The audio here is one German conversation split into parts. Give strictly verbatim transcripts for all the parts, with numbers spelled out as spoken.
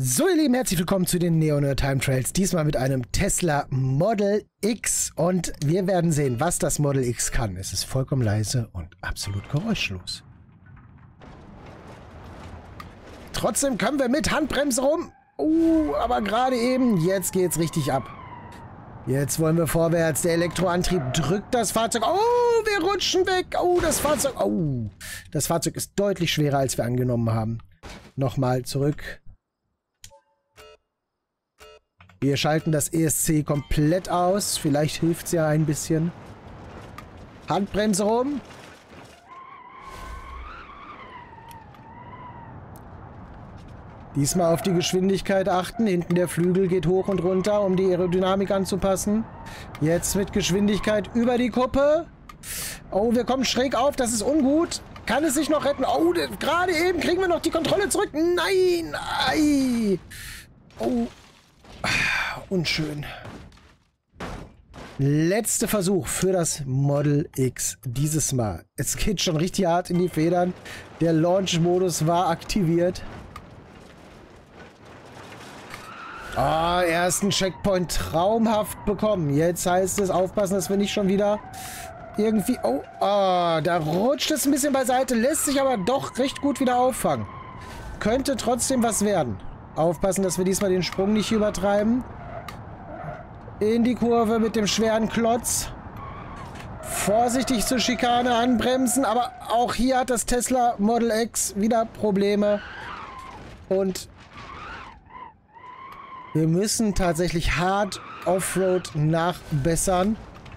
So ihr Lieben, herzlich willkommen zu den Neo Time Trails, diesmal mit einem Tesla Model X und wir werden sehen, was das Model X kann. Es ist vollkommen leise und absolut geräuschlos. Trotzdem können wir mit Handbremse rum. Uh, aber gerade eben, jetzt geht's richtig ab. Jetzt wollen wir vorwärts. Der Elektroantrieb drückt das Fahrzeug. Oh, wir rutschen weg. Oh, das Fahrzeug. Oh, das Fahrzeug ist deutlich schwerer, als wir angenommen haben. Nochmal zurück. Wir schalten das E S C komplett aus. Vielleicht hilft es ja ein bisschen. Handbremse rum. Diesmal auf die Geschwindigkeit achten. Hinten der Flügel geht hoch und runter, um die Aerodynamik anzupassen. Jetzt mit Geschwindigkeit über die Kuppe. Oh, wir kommen schräg auf. Das ist ungut. Kann es sich noch retten? Oh, gerade eben kriegen wir noch die Kontrolle zurück. Nein! Ei. Oh. Unschön. Letzter Versuch für das Model X dieses Mal. Es geht schon richtig hart in die Federn. Der Launch-Modus war aktiviert. Ah, oh, ersten Checkpoint traumhaft bekommen. Jetzt heißt es aufpassen, dass wir nicht schon wieder irgendwie... Oh, oh, da rutscht es ein bisschen beiseite, lässt sich aber doch recht gut wieder auffangen. Könnte trotzdem was werden. Aufpassen, dass wir diesmal den Sprung nicht übertreiben. In die Kurve mit dem schweren Klotz. Vorsichtig zur Schikane anbremsen, aber auch hier hat das Tesla Model X wieder Probleme. Und wir müssen tatsächlich hart Offroad nachbessern.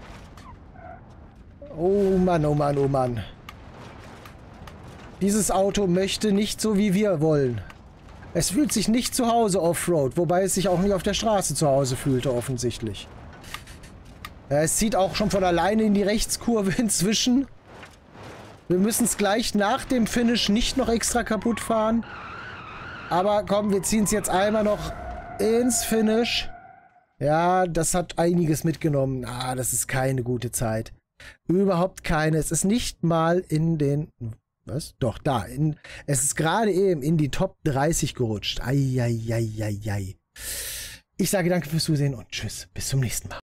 Oh Mann, oh Mann, oh Mann. Dieses Auto möchte nicht so, wie wir wollen. Es fühlt sich nicht zu Hause Offroad, wobei es sich auch nicht auf der Straße zu Hause fühlte, offensichtlich. Ja, es zieht auch schon von alleine in die Rechtskurve inzwischen. Wir müssen es gleich nach dem Finish nicht noch extra kaputt fahren. Aber komm, wir ziehen es jetzt einmal noch ins Finish. Ja, das hat einiges mitgenommen. Ah, das ist keine gute Zeit. Überhaupt keine. Es ist nicht mal in den... Was? Doch, da. In, es ist gerade eben in die Top dreißig gerutscht. Eieieiei. Ich sage danke fürs Zusehen und tschüss. Bis zum nächsten Mal.